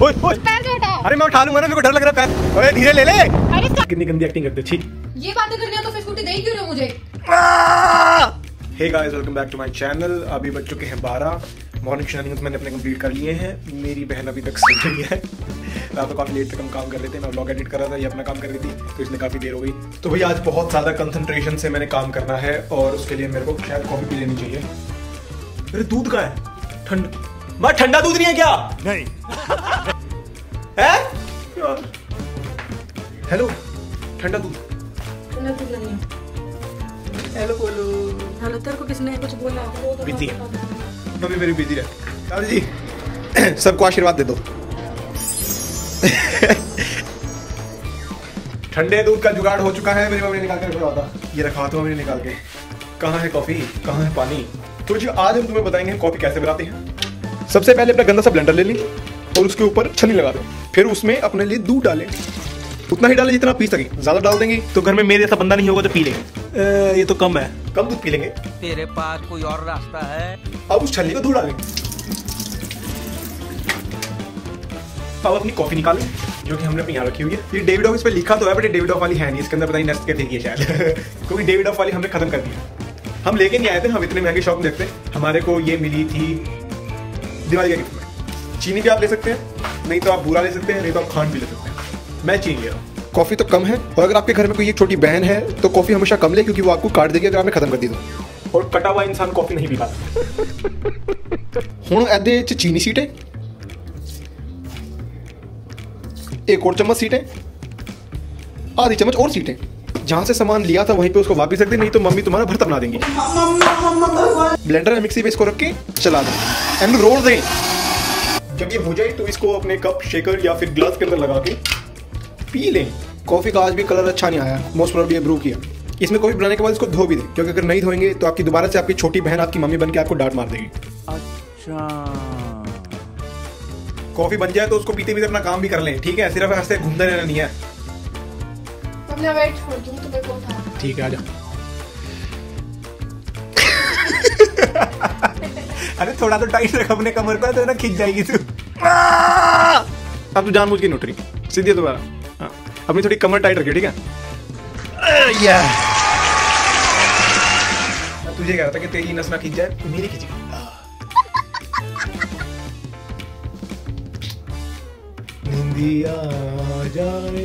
पैर से हटा। अरे मैं उठा लूंगा ना, मेरे को डर लग रहा है पैर। अरे धीरे ले ले। अरे कितनी गंदी एक्टिंग करते छी। ये बातें करनी है तो फिर स्कूटी दे ही क्यों रहे हो मुझे? Hey guys, welcome back to my channel. अभी बज चुके हैं 12। मॉर्निंग शेड्यूल्स मैंने अपने कंप्लीट कर लिए हैं। मेरी बहन अभी तक सो रही है। रात को काफ़ी लेट तक हम काम कर रहे थे। मैं व्लॉग एडिट कर रहा था, ये अपना काम कर रही थी, तो इसलिए काफ़ी देर हो गई। तो भैया आज बहुत ज़्यादा कंसंट्रेशन से मैंने काम करना है और उसके लिए मेरे को शायद कॉफ़ी पी लेनी चाहिए। मेरे दूध का है ठंडा। ठंडा दूध नहीं है क्या? नहीं है। हेलो, ठंडा दूध। ठंडा दूध नहीं है। हेलो बोलो। हेलो, तेरे को किसने कुछ बोला? बिजी है मम्मी, मेरी बिजी है। दादा जी सबको आशीर्वाद दे दो। ठंडे दूध का जुगाड़ हो चुका है। मेरी मम्मी ने निकाल कर रखा था, ये रखा था मम्मी ने निकाल के। कहाँ है कॉफी, कहाँ है पानी? तो जी आज हम तुम्हें बताएंगे कॉफी कैसे बनाते हैं। सबसे पहले अपना गंदा सा ब्लेंडर ले लें और उसके ऊपर छन्नी लगा दें। फिर उसमें अपने लिए दूध डालें, उतना ही डालें जितना पी सके। ज्यादा डाल देंगे तो घर में मेरे जैसा बंदा नहीं होगा तो पी लेंगे। ये तो कम है, कम दूध पी लेंगे। तेरे पास कोई और रास्ता है? अब उस छन्नी को दूध डालें। अब अपनी कॉफी निकालें जो कि हमने अपनी यहाँ रखी हुई है। ये डेविडॉफ इस पे लिखा तो है, बट ये डेविडॉफ वाली है नहीं। इसके अंदर पता नहीं नेस्ट के थी शायद। क्योंकि डेविडॉफ वाली हमने खत्म कर दिया। हम लेके नहीं आए थे, हम इतने महंगे शॉप में देखते। हमारे को ये मिली थी दिवाली के गिफ्ट में। चीनी भी आप ले सकते हैं, नहीं तो आप बूरा ले सकते हैं, नहीं तो आप खांड भी ले सकते हैं। मैं चीनी ले रहा हूँ। कॉफी तो कम है, और अगर आपके घर में कोई एक छोटी बहन है तो कॉफी हमेशा कम ले, क्योंकि वो आपको काट देगी अगर आपने खत्म कर दी तो। और कटा हुआ इंसान कॉफी नहीं पी पाता। हुण एदे च चीनी सीटे, एक और चम्मच सीटें, आधी चम्मच और सीटें। जहां से सामान लिया था वहीं पे उसको वापस रख दे, नहीं तो मम्मी तुम्हारा भरता बना देंगी। ब्लेंडर में मिक्सी पे इसको रख के चला दें एंड रोल दें। जब ये हो जाए तो इसको अपने कप, शेकर या फिर ग्लास के अंदर लगा के पी लें। कॉफी का आज भी कलर अच्छा नहीं आया, मोस्ट प्रोबेबली ब्रू किया। इसमें कॉफी बनाने के बाद इसको धो भी दें, क्योंकि अगर नहीं धोएंगे तो आपकी दोबारा से आपकी छोटी बहन आपकी मम्मी बन के आपको डांट मार देगी। अच्छा, कॉफी बन जाए तो उसको पीते पीते अपना काम भी कर लें, ठीक है? सिर्फ ऐसे घूमते रहना नहीं है। अपना वेट छोड़ दूं तो मेरे को उठा। ठीक है, आजा। अरे थोड़ा तो टाइट रख अपने कमर पर, तो ना खिंच जाएगी तू। अब तू जानबूझ के नहीं उठ रही, सीधी दोबारा। हाँ, अपनी थोड़ी कमर टाइट रखिए, ठीक है? तुझे कह रहा था कि तेरी नस ना खिंच जाए, मेरी खिंची। निंदिया जाए।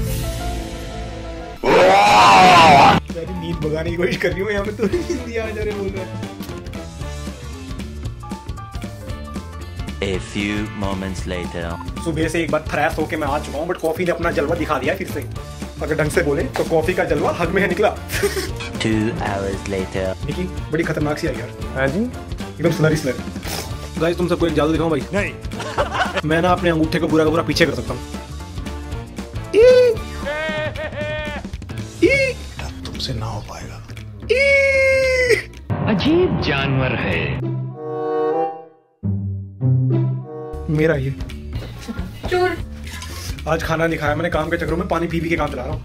नींद भगाने की कोशिश कर रही हूँ यहाँ पे, तो निंदिया आ जा रहे बोल रहा है। A few moments later. सुबह से एक बार फ्रेश होके मैं आ चुका हूँ, बट कॉफी ने अपना जलवा दिखा दिया फिर से। अगर ढंग से बोले तो कॉफी का जलवा हग में है निकला। 2 hours later. निकी बड़ी खतरनाक सी आई यार। हाँ जी, एकदम स्लरी स्लरी। गाइस, तुम सबको एक जादू दिखाऊं भाई? नहीं। मैं ना अपने अंगूठे को पूरा का पूरा पीछे कर सकता हूँ। तुमसे ना हो पाएगा। अजीब जानवर है मेरा ये। चूर। आज खाना नहीं खाया मैंने, काम के चक्करों में पानी पी पी के काम चला रहा हूँ।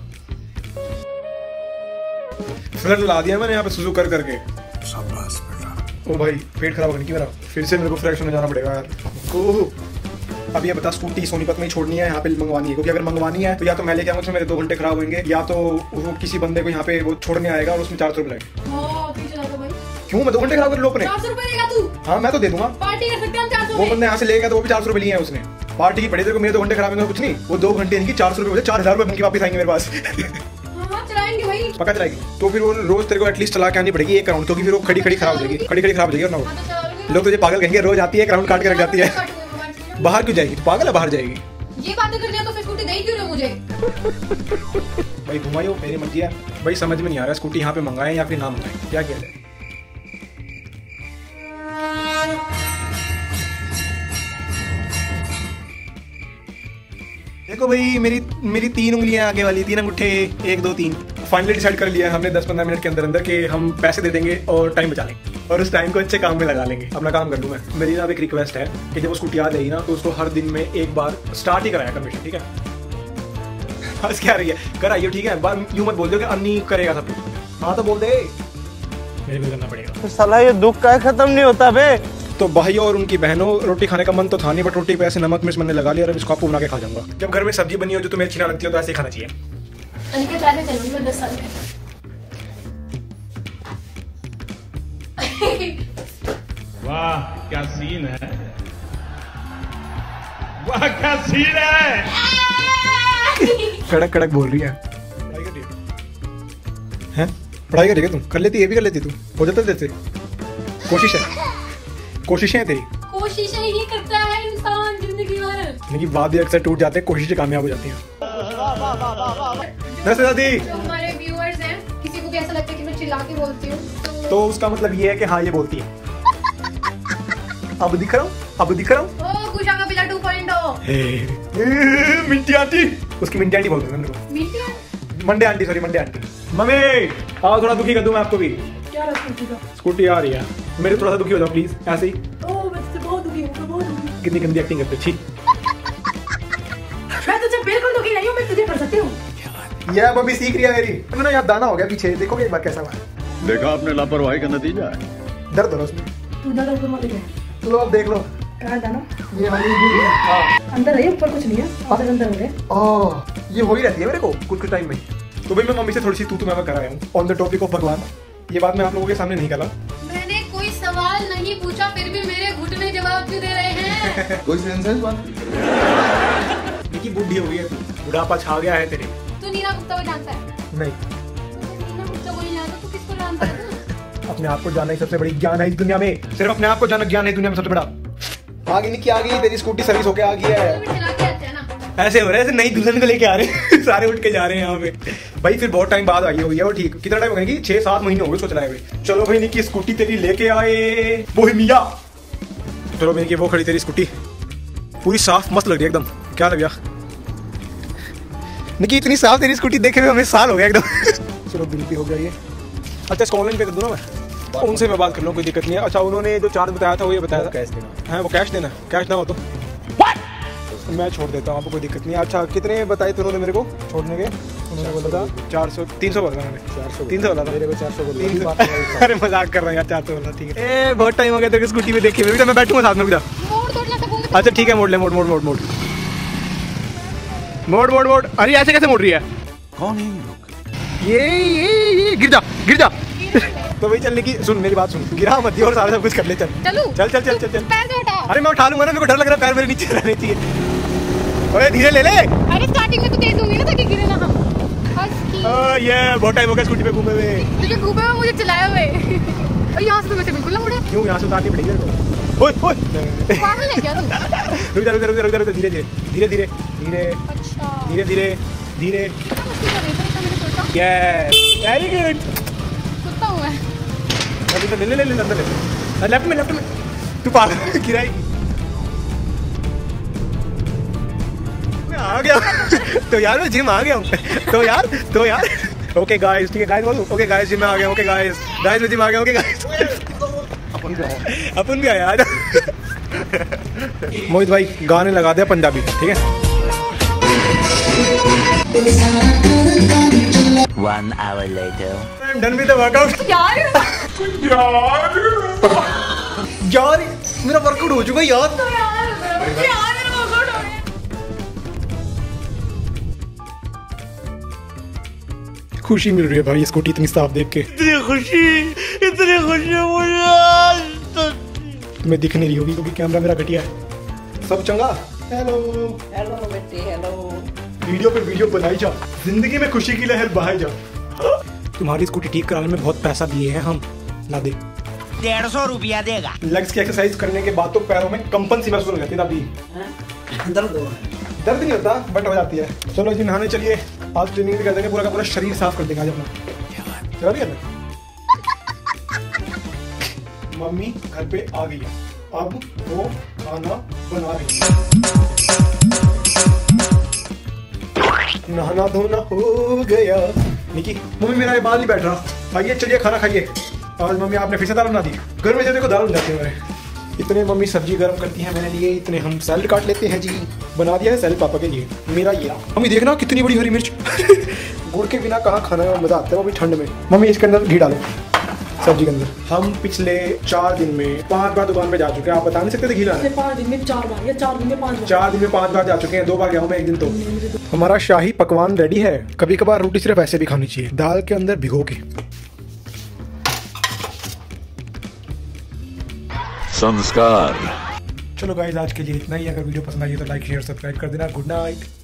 फ्लड ला दिया मैंने यहाँ पे सुसु कर करके। शाबाश बेटा। ओ भाई, पेट खराब होने की मेरा। फिर से मेरे को फ्रेश होने जाना पड़ेगा यार। अब ये बता, स्कूटी सोनीपत में ही छोड़नी है, यहाँ पे मंगवानी है? क्योंकि अगर मंगवानी है तो या तो मैं लेके आऊंगा, उसमें मेरे 2 घंटे खराब होंगे, या तो वो किसी बंदे को यहाँ पे वो छोड़ने आएगा और उसमें 400 रुपए लगेगा। क्यों? मैं 2 घंटे खराब कर लो अपने। 400 रुपए देगा तू? हाँ, मैं तो दे दूंगा। पार्टी कर सकते हैं हम 400 वो बंदे यहाँ से लेगा तो वो भी 400 रुपए लिए हैं उसने। पार्टी की पड़ी तेरे को, मेरे 2 घंटे खराब होंगे कुछ नहीं। वो 2 घंटे नहीं, 400 रुपए, 4000 रुपए बन के वापस आएंगे मेरे पास। हाँ, चलाएंगे भाई। पक्का चलाएगी। तो फिर वो रोज तेरे को एटलीस्ट चला के आनी पड़ेगी 1 राउंड, क्योंकि फिर वो खड़ी खड़ी खराब हो जाएगी। खड़ी खड़ी खराब हो जाएगी। और ना लोग तुझे पागल कहेंगे, रोज आती है 1 राउंड काट के रख जाती है। बाहर क्यों जाएगी? पागल है, बाहर जाएगी। ये बातें करनी है तो फिर स्कूटी दे ही क्यों रहे हो मुझे? भाई घुमाइयो, मेरी मर्जी है भाई। समझ में नहीं आ रहा स्कूटी यहाँ पे मंगाएं या फिर ना मंगाएं, क्या किया जाए? देखो भाई, मेरी 3 उंगलियां आगे वाली, 3 अंगूठे, 1 2 3। फाइनली डिसाइड कर लिया है हमने 10-15 मिनट के अंदर अंदर कि हम पैसे दे देंगे और टाइम बचा लेंगे, और उस टाइम को अच्छे काम में लगा लेंगे। अपना काम कर लूँ मैं। मेरी ना एक रिक्वेस्ट है कि जब वो स्कूटी आ जाएगी ना तो उसको हर दिन में एक बार स्टार्ट ही कराया कर, ठीक है? बस क्या रही है, कराइए, ठीक है? यूं मत बोल दो कि अन्नी करेगा सब कुछ। हाँ तो बोल दे, मेरे को करना पड़ेगा। तो साला ये दुख का खत्म नहीं होता बे। तो भाई और उनकी बहनों, रोटी खाने का मन तो था नहीं, बट रोटी पे ऐसे नमक मिर्च मैंने लगा लिया और अब इसको आपको बना के खा जाऊंगा। जब घर में सब्जी बनी हो जो तुम्हें अच्छी ना लगती हो तो ऐसे ही खाना चाहिए। अनिकेत ऐसे चलूंगी मैं 10 साल में। वाह क्या सीन है, वाह क्या सीन है। कड़क कड़क बोल रही है। पढ़ाई कर रही है? पढ़ाई कर रही है तुम? कर लेती, ये भी कर लेती तू, हो जाता जैसे। कोशिश है, कोशिशें हैं तेरी। कोशिशें ही करता है इंसान जिंदगी भर, लेकिन वादे अक्सर टूट जाते हैं, कोशिशें कामयाब हो जाती हैं। दादी जो हमारे व्यूअर्स हैं, किसी को भी ऐसा लगता है कि मैं चिल्ला के बोलती हूँ तो उसका मतलब ये है कि हाँ ये बोलती है। अब दिख रहा हूँ, अब दिख रहा हूँ। ओ कुशा का पिला 2.0 मिंटी आंटी, उसकी मिंटी आंटी बोलते हैं मेरे को। मीठा Monday aunty, sorry Monday aunty. Mummy आओ थोड़ा दुखी कर दूं मैं आपको भी। क्या रखती थी? स्कूटी आ रही है, मेरे थोड़ा सा दुखी हो जाओ प्लीज, ऐसे ही। ओ मैं तुझसे बहुत दुखी हूँ, मैं बहुत दुखी हूँ। कितनी गंदी एक्टिंग करते छी। मैं तुझे बिल्कुल दुखी नहीं हूँ, मैं तुझे कर सकती हूँ। ये मम्मी सीख रही है मेरी। ना यार दाना हो गया पीछे, देखोगे एक बार कैसा हुआ। देखा आपने लापरवाही का नतीजा है। दर्द हो रहा उसमें। तू ज्यादा ऊपर मत देख। चलो अब देख लो। कहाँ जाना? ये वाली हाँ अंदर है, ऊपर कुछ नहीं है। अंदर अंदर हो गए। ये हो ही रहती है मेरे को कुछ टाइम में। तो भाई मैं मम्मी से थोड़ी सी तू मैं कर आया हूँ ऑन द टॉपिक ऑफ भगवान। ये बात मैं आप लोगों के सामने नहीं करा। मैंने कोई सवाल नहीं पूछा, फिर भी मेरे घुटने जवाब क्यों दे रहे हैं? कोई सेंस है इस बात? निकी बुढ़ी हो गई है तू, बुढ़ापा छा गया है तेरे। तू नीना गुप्ता को जानता है? नहीं, नीना गुप्ता को नहीं जानता, तू किसको जानता है? अपने आप को जानना ही सबसे बड़ी ज्ञान है इस दुनिया में। सिर्फ अपने आप को जानना ज्ञान है दुनिया में सबसे बड़ा। आ गई निकी, आ गई तेरी स्कूटी सर्विस होके आ गई है। तू भी चला के आते हैं ना। ऐसे हो रहा है, ऐसे नई दुल्हन को लेके आ रहे हैं। सारे उठ के जा रहे हैं यहाँ पे। भाई फिर बहुत टाइम बाद आई हो गई है वो, ठीक। कितना टाइम हो गया? 6-7 महीने हो गए उसको चलाए हुए। चलो भाई निकी स्कूटी तेरी लेके आए बोहेमिया। चलो भाई निकी वो खड़ी तेरी स्कूटी, पूरी साफ मस्त लग रही है एकदम। क्या लग गया निकी? इतनी साफ तेरी स्कूटी देखे हुए हमें साल हो गया एकदम। चलो बिल भी हो गया ये। अच्छा इसको ऑनलाइन पे कर दूँ ना मैं? उनसे मैं बात कर लूँ, कोई दिक्कत नहीं है। अच्छा उन्होंने जो चार्ज बताया था वो ये बताया था कैश देना है। वो कैश देना, कैश ना हो तो मैं छोड़ देता हूँ, आपको कोई दिक्कत नहीं है। अच्छा कितने बताए थे उन्होंने मेरे को छोड़ने के? उन्होंने बोला था 400 300 बोला था मैंने। 300 बोला था मेरे को। 400 बोला। अरे मजाक कर रहा हूँ यार, 400 बोला ठीक है। ए बहुत टाइम हो गया तेरे स्कूटी में देखे हुए। मैं बैठूंगा साथ में। मोड़ तोड़ना था बोल। अच्छा ठीक है मोड़ ले, मोड़ मोड़ मोड़ मोड़ मोड़ मोड़ मोड़। अरे ऐसे कैसे मोड़ रही है? कौन है ये लोग? ये गिर जा गिर जा। तो भाई चलने की सुन, मेरी बात सुन, गिरा मत दियो और सारा सब कुछ कर ले। चल चलूं? चल चल चल चल चल। पैर से हटा। अरे मैं उठा लूंगा ना, मेरे को डर लग रहा है, पैर मेरे नीचे रहने चाहिए। अरे धीरे ले ले। अरे स्टार्टिंग में तो तेज होंगी ना ताकि गिरे ना हम। ये बहुत टाइम हो गया स्कूटी पे घूमे हुए। तुझे घूमे हुए, मुझे चलाए हुए। और यहाँ से तो वैसे बिल्कुल ना मुड़े। क्यों? यहाँ से उतारनी पड़ेगी मेरे को। ओए ओए पागल है क्या तू? रुक जा रुक जा रुक जा रुक जा, धीरे धीरे धीरे धीरे धीरे अच्छा धीरे धीरे धीरे। Yes very good. कुत्ता हूँ मैं। अभी तो ले ले ले ले अंदर ले। लेफ्ट में तू पागल गिराएगी। मैं आ गया तो यार मैं जिम आ गया हूँ। तो यार ओके गाइस, ठीक है गाइस बोलो। ओके गाइस जिम में आ गया। ओके गाइस मैं जिम आ गया। ओके गाइस अपन भी आया आज। मोहित भाई गाने लगा दिया पंजाबी, ठीक है। 1 hour later. I'm done with the workout. यार यार मेरा वर्कआउट हो चुका है यार। तो यार मेरा वर्कआउट हो गया। खुशी मिल रही है भाई स्कूटी इतनी साफ देख के। इतनी खुशी मुझे। तुम्हें दिख नहीं रही होगी क्योंकि कैमरा मेरा घटिया है। सब चंगा? हेलो हेलो बेटे हेलो। वीडियो पे वीडियो बनाई जा, जिंदगी में खुशी की लहर बहाई जा। तुम्हारी स्कूटी ठीक कराने में बहुत पैसा दिए हैं हम, ला दे। 150 रुपया देगा। लेग्स की एक्सरसाइज करने के बाद तो पैरों में कंपन सी महसूस हो जाती है ना। अभी दर्द नहीं होता बट हो जाती है। चलो जी नहाने चलिए, आज ट्रेनिंग भी कर देंगे, पूरा का पूरा शरीर साफ कर देगा आज अपना। चलो ठीक है। मम्मी घर पे आ गई है, अब वो खाना बना रही है। नहाना धोना हो गया। निकी मम्मी मेरा ये बाल नहीं बैठ रहा। आइए चलिए खाना खाइए। आज मम्मी आपने फिर से दाल बना दी। घर में जब देखो दाल बन जाती है हमारे। इतने मम्मी सब्जी गर्म करती हैं मेरे लिए, इतने हम सैलड काट लेते हैं जी। बना दिया है सैलड पापा के लिए मेरा ये। मम्मी देखना कितनी बड़ी हरी मिर्च। गुड़ के बिना कहाँ खाना में मजा आता है, वो भी ठंड में। मम्मी इसके अंदर घी डालो। सब्जी के अंदर। हम पिछले 4 दिन में 5 बार दुकान पे जा चुके हैं। आप बता नहीं सकते थे घी लाने? 5 दिन में 4 बार या 4 दिन में 5 बार। 4 दिन में 5 बार जा चुके हैं, 2 बार गया हूँ मैं एक दिन। तो हमारा शाही पकवान रेडी है। कभी कभार रोटी सिर्फ ऐसे भी खानी चाहिए, दाल के अंदर भिगो के। संस्कार। चलो गाइस, आज के लिए इतना ही। अगर वीडियो पसंद आई तो लाइक शेयर सब्सक्राइब कर देना। Good night.